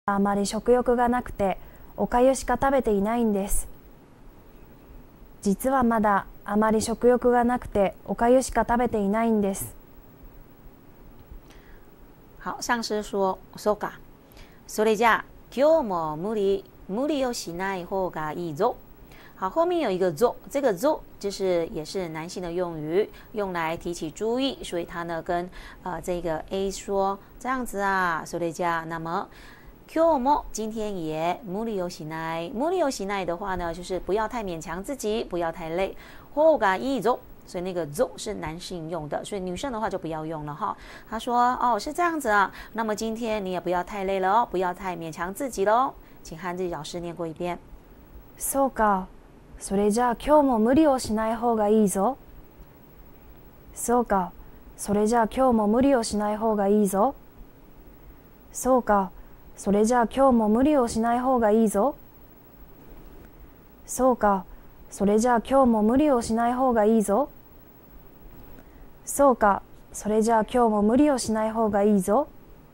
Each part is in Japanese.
あまり食欲がなくてお粥しか食べていないんです。実はまだあまり食欲がなくてお粥しか食べていないんです。 好，上司说，そうか。それじゃあ今日も無理をしない方がいいぞ。好，后面有一个ぞ，这个ぞ就是也是男性的用语，用来提起注意，所以他呢跟这个 A 说这样子啊，それじゃあ那么今日も今天也無理をしない。無理をしない的话呢，就是不要太勉强自己，不要太累。方がいいぞ。所以那个ぞ是男性用的，所以女生的话就不要用了哈。他说哦是这样子啊，那么今天你也不要太累了哦，不要太勉强自己喽。请和自己老师念过一遍。 そうか。それじゃあ今日も無理をしない方がいいぞ。そうか。それじゃあ今日も無理をしない方がいいぞ。そうか。それじゃあ今日も無理をしない方がいいぞ。そうか。それじゃあ今日も無理をしない方がいいぞ。そうか。それじゃあ今日も無理をしない方がいいぞ。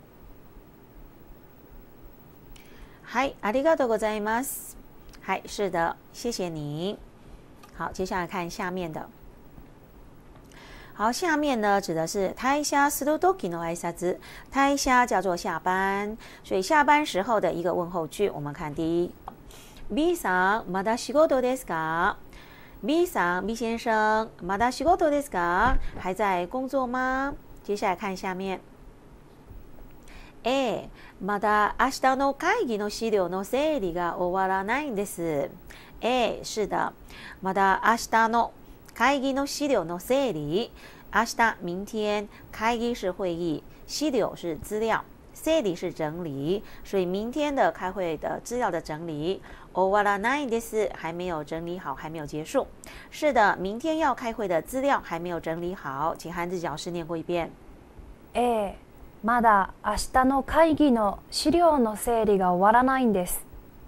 はい、ありがとうございます。はい、是的，谢谢你。好，接下来看下面的。好，下面呢指的是退社する時の挨拶。退社叫做下班，所以下班时候的一个问候句。我们看第一 ，B さんまだ仕事ですか？B さん B 先生まだ仕事ですか？还在工作吗？接下来看下面。A まだ明日の会議の資料の整理が終わらないんです。A 是的，まだ明日の会議の資料の整理。明日明天，会議是会议，資料是资料，整理是整理，所以明天的开会的资料的整理。終わらないです，还没有整理好，还没有结束。是的，明天要开会的资料还没有整理好，请和自己老师念过一遍。 まだ明日の会議の資料の整理が終わらないんです。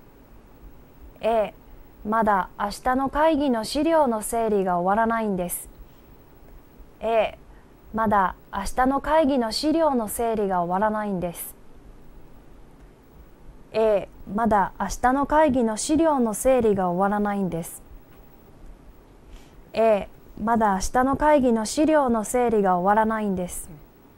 まだ明日の会議の資料の整理が終わらないんです。まだ明日の会議の資料の整理が終わらないんです。まだ明日の会議の資料の整理が終わらないんです。まだ明日の会議の資料の整理が終わらないんです。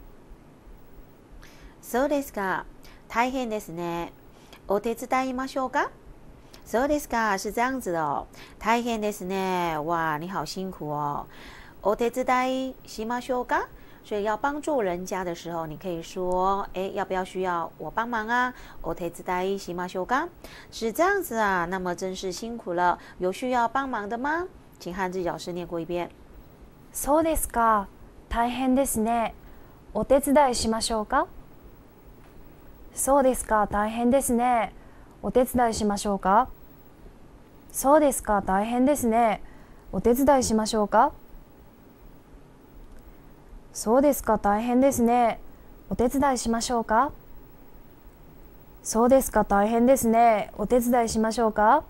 そうですか。大変ですね。お手伝いましょうか？そうですか，是这样子的哦。大変ですね。哇，你好辛苦哦。お手伝いしましょうか？所以要帮助人家的时候，你可以说，要不要需要我帮忙啊？お手伝いしましょうか？是这样子啊。那么真是辛苦了。有需要帮忙的吗？请和自己老师念过一遍。 そうですか。大変ですね。お手伝いしましょうか？そうですか。大変ですね。お手伝いしましょうか？そうですか。大変ですね。お手伝いしましょうか？そうですか。大変ですね。お手伝いしましょうか？そうですか。大変ですね。お手伝いしましょうか？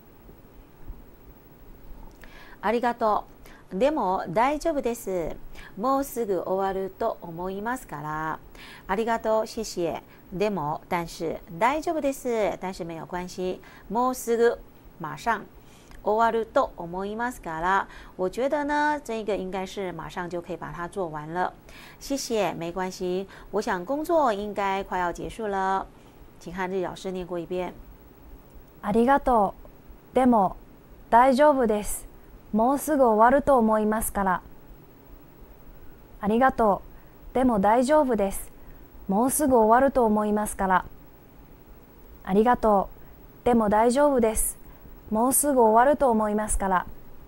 ありがとう。でも大丈夫です。もうすぐ終わると思いますから。ありがとう、谢谢。でも、但是大丈夫です。但是没有关系。もうすぐ、马上。終わると思いますから。我觉得呢，这个应该是马上就可以把它做完了。谢谢，没关系。我想工作应该快要结束了。请和日语老师念过一遍。 ありがとう。でも大丈夫です。もうすぐ終わると思いますから。ありがとう。でも大丈夫です。もうすぐ終わると思いますから。ありがとう。でも大丈夫です。もうすぐ終わると思いますから。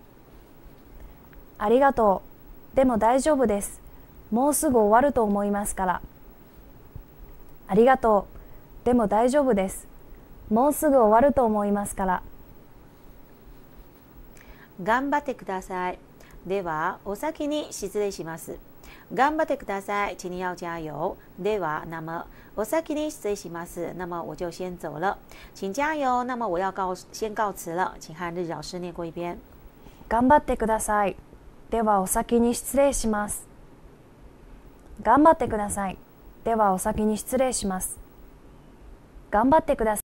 ありがとう。でも大丈夫です。もうすぐ終わると思いますから。ありがとう。でも大丈夫です。もうすぐ終わると思いますから。 頑張ってください。では、お先に失礼します。頑張ってください，请你要加油。では，那么お先に失礼します。那么我就先走了，请加油。那么我要先告辞了，请和日语老师念过一遍。 頑張ってください。ではお先に失礼します。頑張ってください。ではお先に失礼します。 頑張ってください。